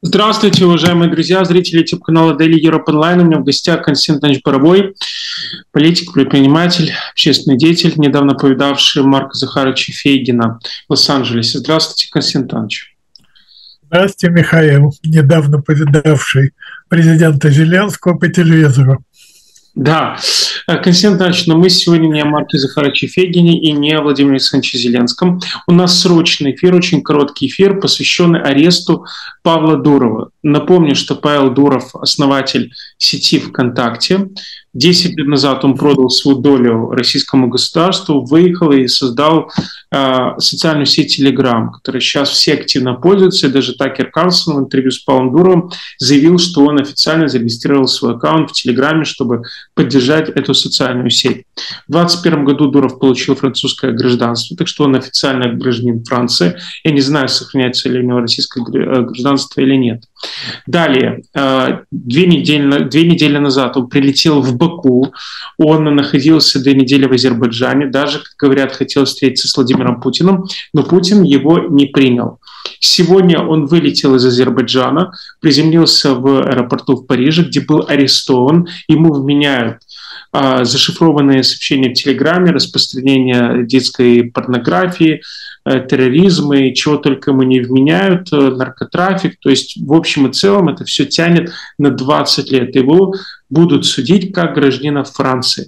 Здравствуйте, уважаемые друзья, зрители YouTube-канала Daily Europe Online. У меня в гостях Константин Иванович Боровой, политик, предприниматель, общественный деятель, недавно повидавший Марка Захаровича Фейгина в Лос-Анджелесе. Здравствуйте, Константин Иванович. Здравствуйте, Михаил, недавно повидавший президента Зеленского по телевизору. Да, Константин Иванович, но мы сегодня не о Марке Захаровиче Фейгине и не о Владимире Александровиче Зеленском. У нас срочный эфир, очень короткий эфир, посвященный аресту Павла Дурова. Напомню, что Павел Дуров – основатель сети ВКонтакте. 10 лет назад он продал свою долю российскому государству, выехал и создал социальную сеть Telegram, которой сейчас все активно пользуются. И даже Такер Карлсон в интервью с Павлом Дуровым заявил, что он официально зарегистрировал свой аккаунт в Телеграме, чтобы поддержать эту социальную сеть. В 2021 году Дуров получил французское гражданство, так что он официально гражданин Франции. Я не знаю, сохраняется ли у него российское гражданство или нет. Далее, две недели назад он прилетел в Баку, он находился 2 недели в Азербайджане, даже, как говорят, хотел встретиться с Владимиром Путиным, но Путин его не принял. Сегодня он вылетел из Азербайджана, приземлился в аэропорту в Париже, где был арестован. Ему вменяют зашифрованные сообщения в Телеграме, распространение детской порнографии, терроризм и чего только ему не вменяют, наркотрафик. То есть в общем и целом это все тянет на 20 лет. Его будут судить как гражданина Франции.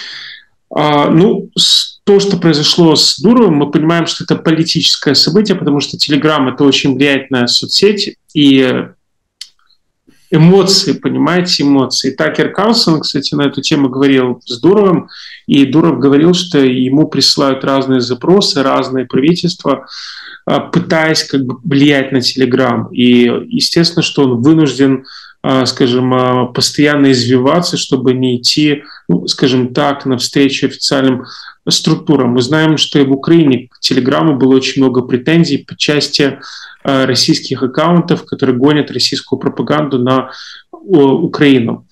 То, что произошло с Дуровым, мы понимаем, что это политическое событие, потому что Телеграм — это очень влиятельная соцсеть, и эмоции, понимаете, эмоции. Такер Карлсон, кстати, на эту тему говорил с Дуровым, и Дуров говорил, что ему присылают разные запросы, разные правительства, пытаясь как бы влиять на Телеграм. И естественно, что он вынужден, скажем, постоянно извиваться, чтобы не идти, скажем так, навстречу официальным структурам. Мы знаем, что и в Украине к Телеграму было очень много претензий по части российских аккаунтов, которые гонят российскую пропаганду на Украину.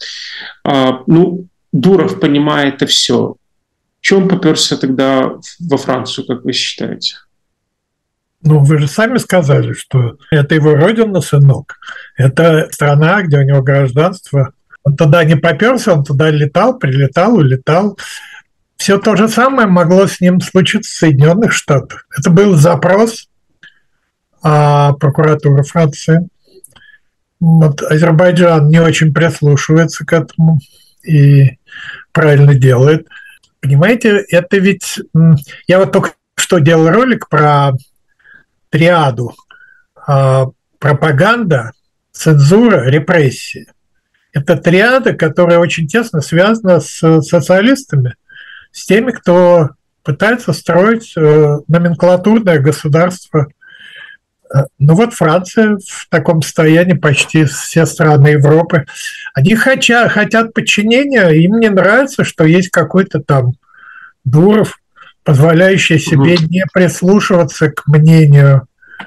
Дуров, понимая это все, в чем поперся тогда во Францию, как вы считаете? Вы же сами сказали, что это его родина, сынок. Это страна, где у него гражданство. Он туда не поперся, он туда летал, прилетал, улетал. Все то же самое могло с ним случиться в Соединенных Штатах. Это был запрос прокуратуры Франции. Азербайджан не очень прислушивается к этому и правильно делает. Понимаете, это ведь... Я вот только что делал ролик про триаду: пропаганда, цензура, репрессии. Это триада, которая очень тесно связана с социалистами, с теми, кто пытается строить номенклатурное государство. Франция в таком состоянии, почти все страны Европы. Они хотят подчинения, им не нравится, что есть какой-то там Дуров, позволяющий себе не прислушиваться к мнению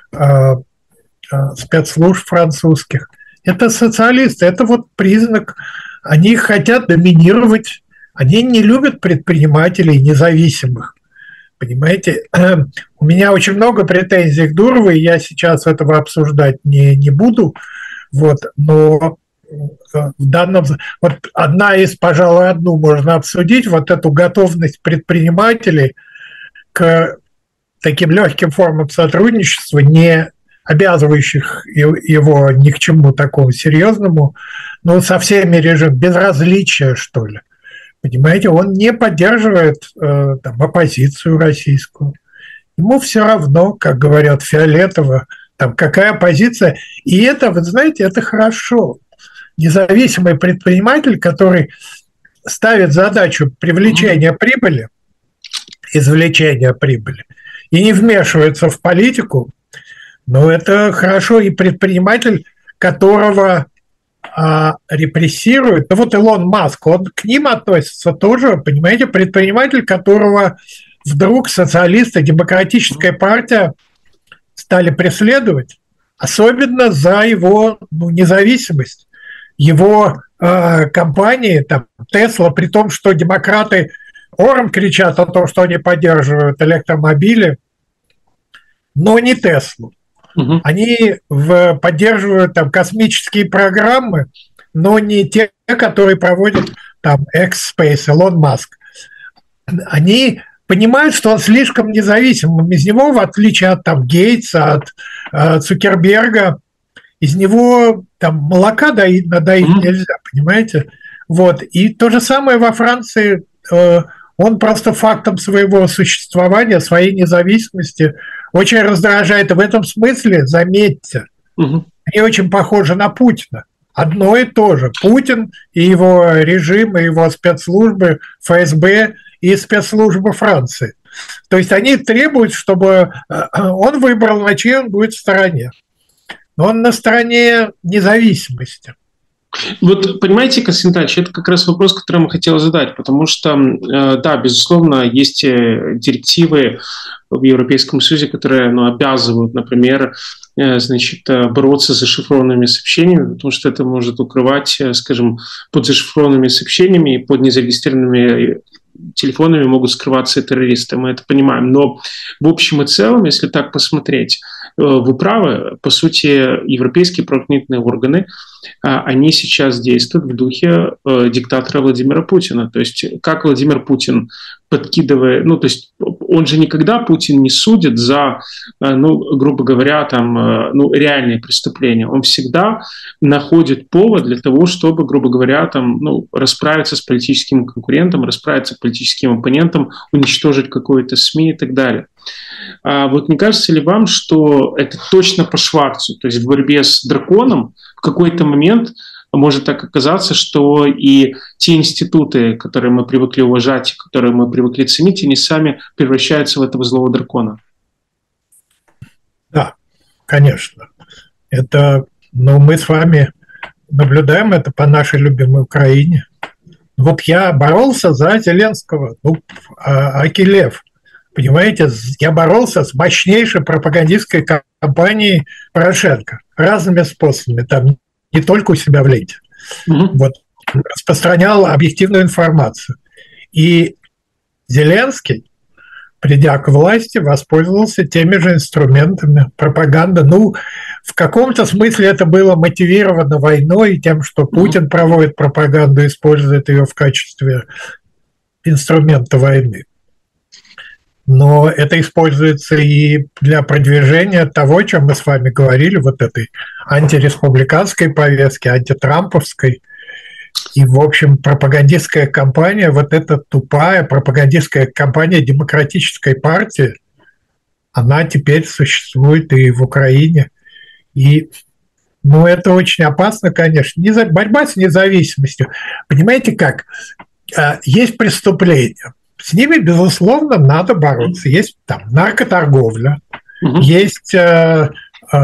спецслужб французских. Это социалисты, это признак. Они хотят доминировать, они не любят предпринимателей независимых. Понимаете, у меня очень много претензий к Дурову, и я сейчас этого обсуждать не буду. Но в данном... пожалуй, одну можно обсудить, эту готовность предпринимателей к таким легким формам сотрудничества, не обязывающих его ни к чему такому серьезному, со всеми режимами, безразличия, что ли. Понимаете, он не поддерживает оппозицию российскую. Ему все равно, как говорят, фиолетово, какая позиция. И это, вы знаете, это хорошо. Независимый предприниматель, который ставит задачу привлечения прибыли, извлечения прибыли, и не вмешивается в политику, это хорошо. И предприниматель, которого репрессируют. Илон Маск, он к ним относится тоже, понимаете, предприниматель, которого вдруг социалисты, демократическая партия стали преследовать, особенно за его независимость. Его компании, Тесла, при том, что демократы ором кричат о том, что они поддерживают электромобили, но не Теслу. Они поддерживают там космические программы, но не те, которые проводит там X-Space, Илон Маск. Они понимают, что он слишком независим. Из него, в отличие от там Гейтса, от Цукерберга, из него там молока надоить нельзя, понимаете? Вот. И то же самое во Франции. Он просто фактом своего существования, своей независимости очень раздражает. И в этом смысле, заметьте, они очень похожи на Путина. Одно и то же. Путин и его режим, и его спецслужбы, ФСБ и спецслужбы Франции. То есть они требуют, чтобы он выбрал, на чьей он будет стороне. Но он на стороне независимости. Вот, понимаете, Константин Ильич, это как раз вопрос, который я хотел задать, потому что, да, безусловно, есть директивы в Европейском Союзе, которые обязывают, например, значит, бороться с зашифрованными сообщениями, потому что это может укрывать, скажем, под зашифрованными сообщениями и под незарегистрированными телефонами могут скрываться террористы, мы это понимаем. Но в общем и целом, если так посмотреть, вы правы, по сути, европейские правоохранительные органы, они сейчас действуют в духе диктатора Владимира Путина. То есть как Владимир Путин подкидывает, то есть он же никогда, Путин, не судит за, грубо говоря, там, реальные преступления. Он всегда находит повод для того, чтобы, грубо говоря, там, расправиться с политическим конкурентом, расправиться с политическим оппонентом, уничтожить какое-то СМИ и так далее. А вот не кажется ли вам, что это точно по Шварцу, то есть в борьбе с драконом в какой-то момент может так оказаться, что и те институты, которые мы привыкли уважать, которые мы привыкли ценить, они сами превращаются в этого злого дракона? Да, конечно. Это, мы с вами наблюдаем это по нашей любимой Украине. Вот я боролся за Зеленского, Акилев. Понимаете, я боролся с мощнейшей пропагандистской кампанией Порошенко разными способами, там не только у себя в ленте. Вот, распространял объективную информацию. И Зеленский, придя к власти, воспользовался теми же инструментами пропаганды. В каком-то смысле это было мотивировано войной и тем, что Путин проводит пропаганду, использует ее в качестве инструмента войны. Но это используется и для продвижения того, о чем мы с вами говорили, вот этой антиреспубликанской повестки, антитрамповской. И, в общем, пропагандистская кампания, вот эта тупая пропагандистская кампания демократической партии, она теперь существует и в Украине. И, это очень опасно, конечно. Борьба с независимостью. Понимаете как? Есть преступления. С ними, безусловно, надо бороться. Есть там наркоторговля, есть, что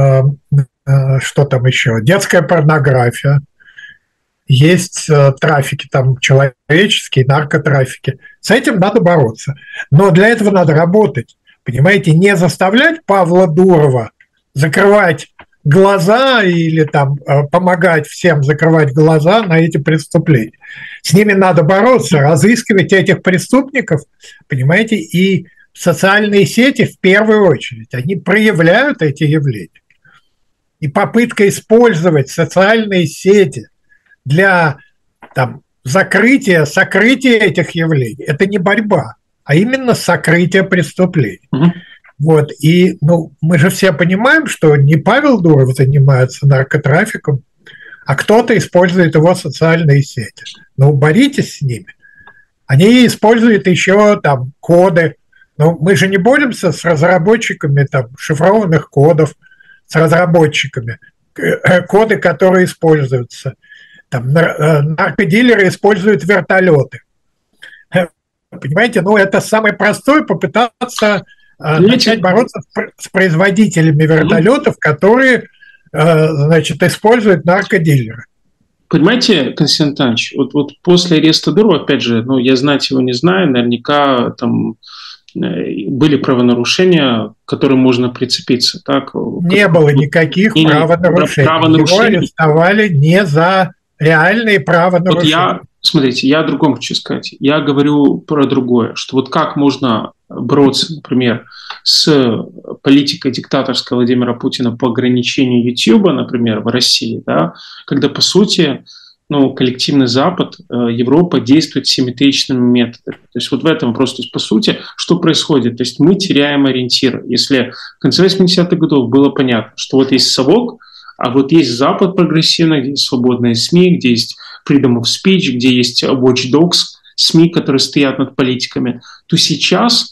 там еще, детская порнография, есть трафики там человеческие, наркотрафики. С этим надо бороться. Но для этого надо работать. Понимаете, не заставлять Павла Дурова закрывать глаза или там помогать всем закрывать глаза на эти преступления. С ними надо бороться, разыскивать этих преступников, понимаете, и социальные сети в первую очередь, они проявляют эти явления. И попытка использовать социальные сети для сокрытия этих явлений, это не борьба, а именно сокрытие преступлений. Вот, и мы же все понимаем, что не Павел Дуров занимается наркотрафиком, а кто-то использует его социальные сети. Боритесь с ними. Они используют еще там коды. Мы же не боремся с разработчиками шифрованных кодов, с разработчиками. Коды, которые используются. Наркодилеры используют вертолеты. Понимаете, это самое простое попытаться начать бороться с производителями вертолетов, которые, используют наркодилеры. Понимаете, Константин Ильич, вот после ареста Дурова, опять же, я знать его не знаю, наверняка там были правонарушения, к которым можно прицепиться. Так? Не было никаких правонарушений. Его арестовали не за реальные правонарушения. Смотрите, я о другом хочу сказать. Я говорю про другое, что как можно бороться, например, с политикой диктаторской Владимира Путина по ограничению YouTube, например, в России, да, когда, по сути, коллективный Запад, Европа действует симметричными методами. То есть вот в этом просто, по сути, что происходит? То есть мы теряем ориентир. Если в конце 80-х годов было понятно, что вот есть совок, а вот есть Запад прогрессивный, где есть свободные СМИ, где есть freedom of speech, где есть watchdogs, СМИ, которые стоят над политиками, то сейчас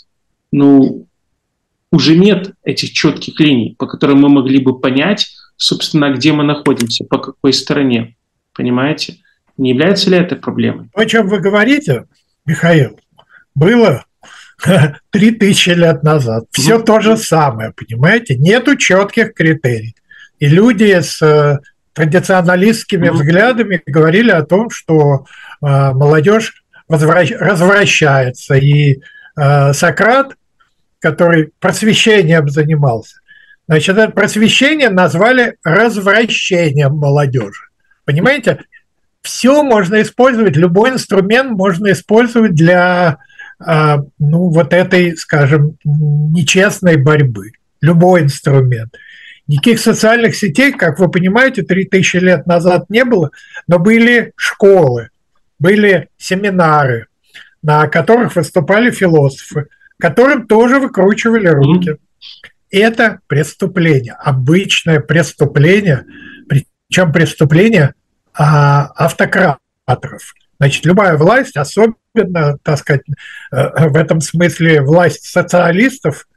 уже нет этих четких линий, по которым мы могли бы понять, собственно, где мы находимся, по какой стороне. Понимаете? Не является ли это проблемой? О чем вы говорите, Михаил, было 3000 лет назад. Все то же самое, понимаете? Нету четких критерий. И люди с традиционалистскими взглядами говорили о том, что молодежь развращается. И Сократ, который просвещением занимался, значит, это просвещение назвали развращением молодежи. Понимаете? Все можно использовать, любой инструмент можно использовать для вот этой, скажем, нечестной борьбы. Любой инструмент. Никаких социальных сетей, как вы понимаете, 3000 лет назад не было, но были школы, были семинары, на которых выступали философы, которым тоже выкручивали руки. Это преступление, обычное преступление, причем преступление автократов. Значит, любая власть, особенно, так сказать, в этом смысле власть социалистов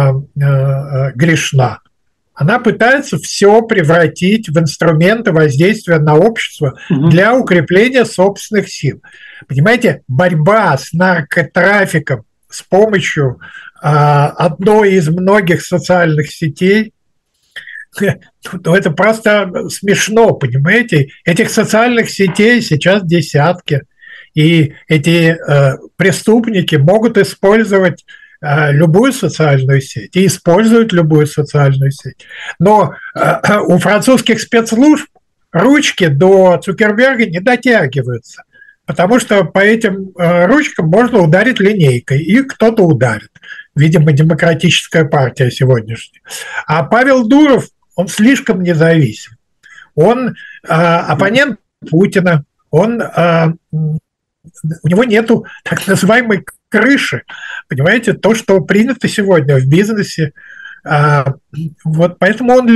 грешна. Она пытается все превратить в инструменты воздействия на общество для укрепления собственных сил. Понимаете, борьба с наркотрафиком с помощью одной из многих социальных сетей, это просто смешно, понимаете? Этих социальных сетей сейчас десятки, и эти преступники могут использовать любую социальную сеть и используют любую социальную сеть. Но у французских спецслужб ручки до Цукерберга не дотягиваются, потому что по этим ручкам можно ударить линейкой, и кто-то ударит. Видимо, демократическая партия сегодняшняя. А Павел Дуров, он слишком независим. Он оппонент Путина, у него нету так называемой крыши. Понимаете, то, что принято сегодня в бизнесе. Вот поэтому он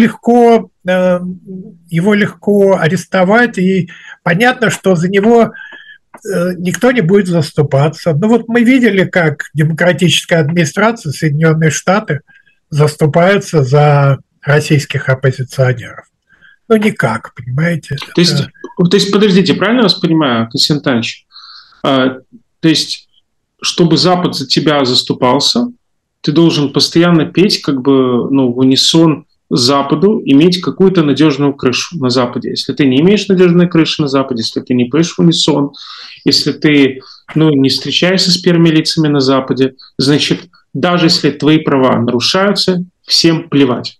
его легко арестовать, и понятно, что за него никто не будет заступаться. Ну вот мы видели, как демократическая администрация Соединенные Штаты заступается за российских оппозиционеров. Ну никак, понимаете. То есть подождите, правильно я вас понимаю, Константин Иванович? То есть, чтобы Запад за тебя заступался, ты должен постоянно петь как бы в унисон Западу, иметь какую-то надежную крышу на Западе. Если ты не имеешь надежной крыши на Западе, если ты не поешь в унисон, если ты не встречаешься с первыми лицами на Западе, значит, даже если твои права нарушаются, всем плевать.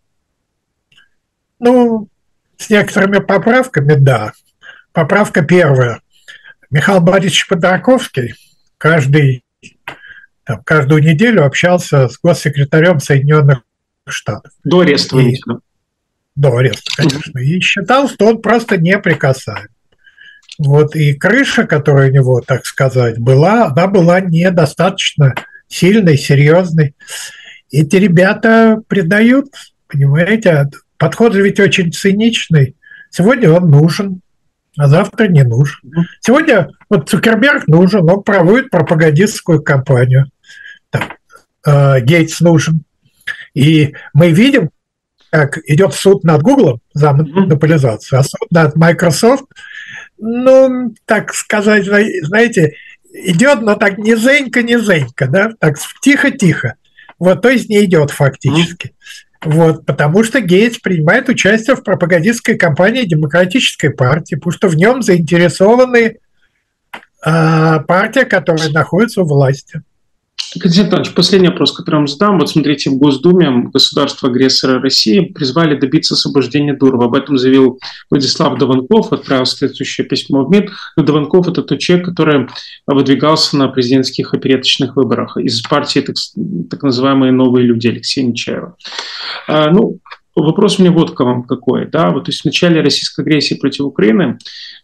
С некоторыми поправками, да. Поправка первая. Михаил Борисович Ходорковский каждую неделю общался с госсекретарем Соединенных Штатов. До ареста. До ареста, конечно. И считал, что он просто неприкасаем. Вот, и крыша, которая у него, так сказать, она была недостаточно сильной, серьезной. Эти ребята предают, понимаете, подход же ведь очень циничный. Сегодня он нужен, а завтра не нужен. Сегодня вот Цукерберг нужен, он проводит пропагандистскую кампанию. Гейтс нужен. И мы видим, как идет суд над Гуглом за монополизацию, а суд над Microsoft, так сказать, знаете, идет, но так низенько, да, так тихо-тихо. Вот, то есть не идет фактически. Вот, потому что Гейтс принимает участие в пропагандистской кампании Демократической партии, потому что в нем заинтересованы партия, которая находится у власти. Константин Иванович, последний вопрос, который я вам задам. Вот смотрите, в Госдуме государства-агрессора России призвали добиться освобождения Дурова. Об этом заявил Владислав Дованков, отправил соответствующее письмо в МИД. Но Дованков – это тот человек, который выдвигался на президентских опереточных выборах из партии так называемые «Новые люди» Алексея Нечаева. Вопрос у меня вот к вам какой. Да? Вот, то есть в начале российской агрессии против Украины,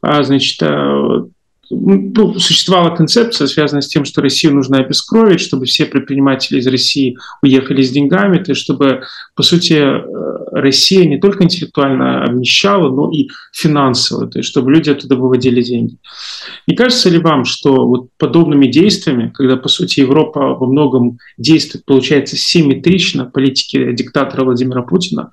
существовала концепция, связанная с тем, что Россию нужно обескровить, чтобы все предприниматели из России уехали с деньгами, то есть чтобы, по сути, Россия не только интеллектуально обнищала, но и финансово, то есть чтобы люди оттуда выводили деньги. Не кажется ли вам, что вот подобными действиями, когда, по сути, Европа во многом действует, получается, симметрично политике диктатора Владимира Путина,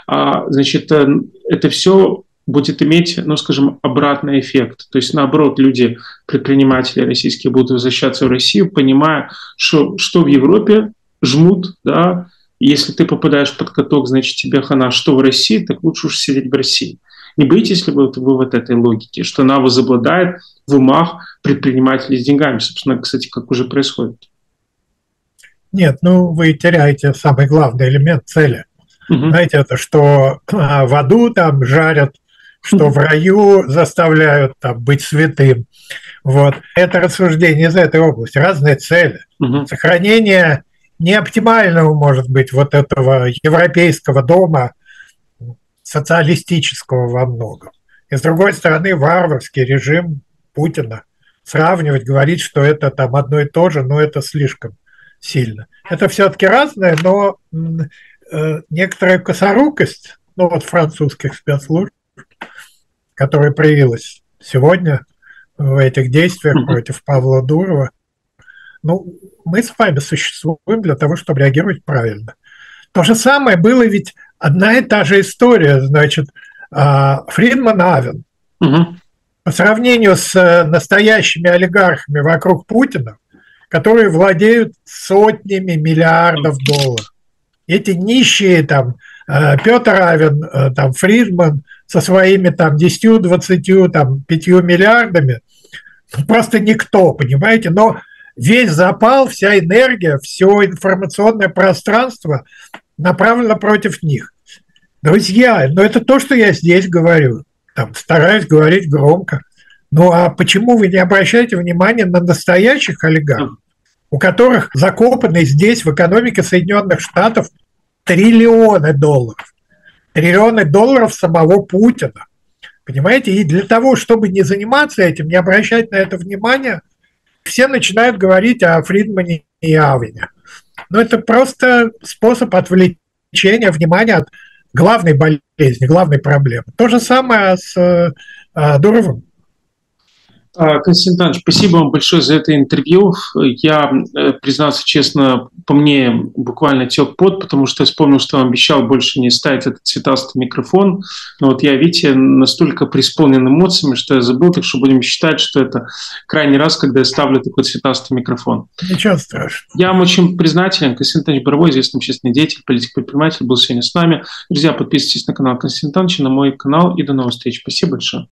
это все будет иметь, обратный эффект. То есть, наоборот, люди, предприниматели российские, будут возвращаться в Россию, понимая, что в Европе жмут, да, и если ты попадаешь под каток, значит, тебе хана, что в России, так лучше уж сидеть в России. Не боитесь ли вы вот этой логики, что она возобладает в умах предпринимателей с деньгами? Собственно, кстати, как уже происходит. Нет, вы теряете самый главный элемент цели. Знаете, это что в аду там жарят, что в раю заставляют там быть святым. Вот. Это рассуждение из этой области. Разные цели. Сохранение неоптимального, может быть, вот этого европейского дома, социалистического во многом. И, с другой стороны, варварский режим Путина. Сравнивать, говорить, что это там одно и то же, это слишком сильно. Это все-таки разное, но некоторая косорукость, французских спецслужб, которая проявилась сегодня в этих действиях против Павла Дурова, мы с вами существуем для того, чтобы реагировать правильно. То же самое было ведь одна и та же история, Фридман Авен. По сравнению с настоящими олигархами вокруг Путина, которые владеют сотнями миллиардов долларов. Эти нищие Петр Авен, Фридман со своими 10, 20, 5 миллиардами, просто никто, понимаете, но весь запал, вся энергия, все информационное пространство направлено против них. Друзья, это то, что я здесь говорю, стараюсь говорить громко. А почему вы не обращаете внимания на настоящих олигархов, у которых закопаны здесь, в экономике Соединенных Штатов, триллионы долларов? Триллионы долларов самого Путина. Понимаете? И для того, чтобы не заниматься этим, не обращать на это внимания, все начинают говорить о Фридмане и Авене. Это просто способ отвлечения внимания от главной болезни, главной проблемы. То же самое с Дуровым. Константин Иванович, спасибо вам большое за это интервью. Я, признаться честно, по мне буквально тек пот, потому что я вспомнил, что вам обещал больше не ставить этот цветастый микрофон. Но я, видите, настолько преисполнен эмоциями, что я забыл, так что будем считать, что это крайний раз, когда я ставлю такой цветастый микрофон. Ничего страшного. Я вам очень признателен. Константин Иванович Боровой, известный общественный деятель, политик-предприниматель, был сегодня с нами. Друзья, подписывайтесь на канал Константина Ивановича, на мой канал, и до новых встреч. Спасибо большое.